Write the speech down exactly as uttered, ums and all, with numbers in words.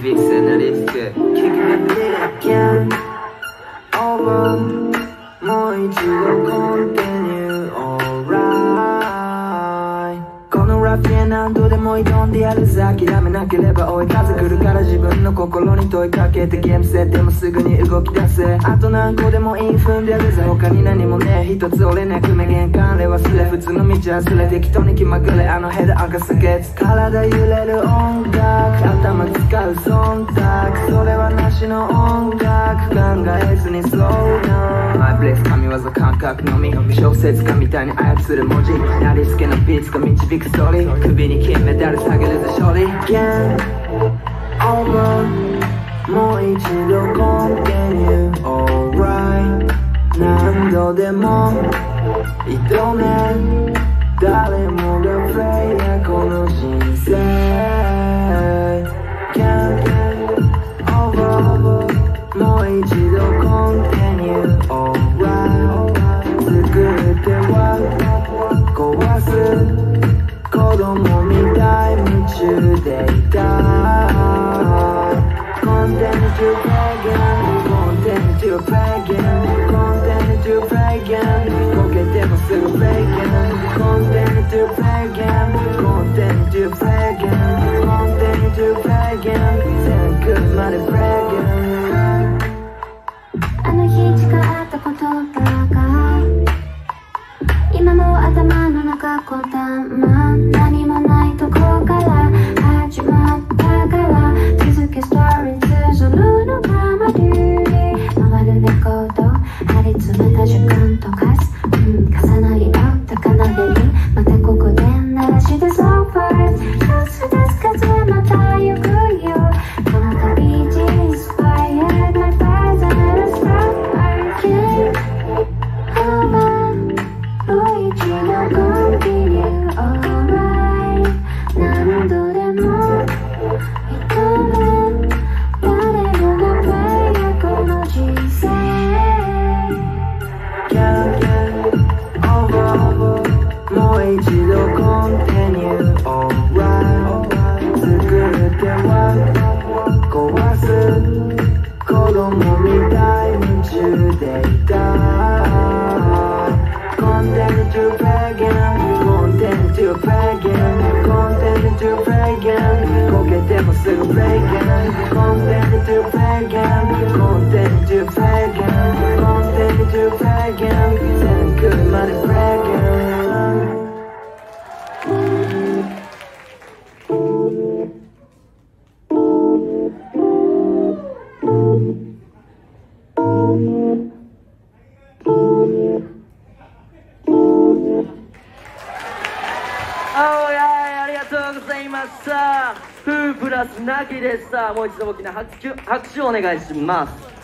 導く性のリスク Kicking it again over もう一度 continue alright このラップへ何度でも挑んでやるさ諦めなければ追い風来るから自分の心に問いかけてゲーム設定もすぐに動き出せあと何個でもいい踏んでやるぜ他に何もねえ一つ俺ねくめ玄関で忘れ普通の道忘れ適当に気まぐれあのヘッド赤すけ体揺れる音楽頭使う忖度それはなしの音楽考えずに slow down My place 神業感覚のみ小説家みたいに操る文字なりつけのビーツが導くストーリー首に金メダル下げるぜ勝利 Game over もう一度 continue alright 何度でも挑め誰もがプレイヤーこの人生 Game over もう一度 continue alright 作っては壊す子供みたい夢中でいた Continue to play again Continue to play again Continue to play again こけてもすぐ play again Continue to play again Continue to play again Continue to play again 全来るまで play again あの日誓った言葉が今も頭の中こだま何もないとこから始まったから続けストーリー綴るのがまるで回るレコード張り詰めた時間とかす、うん、重なり合った奏でにまたここで鳴らして So far 一つです風また行くよこの旅路 Inspired my present Start over もう一度 continue alright 何度でも認め誰もがプレイヤーこの人生 Get over もう一度 continue alright 作っては壊す子供みたい夢中でいたContinue to play again Continue to play again Continue to play again こけてもすぐ play again Continue to play again Continue to play again Continue to play again 全来るまで play again ありがとうございました。フープラスなきでした。もう一度大きな拍手、拍手をお願いします。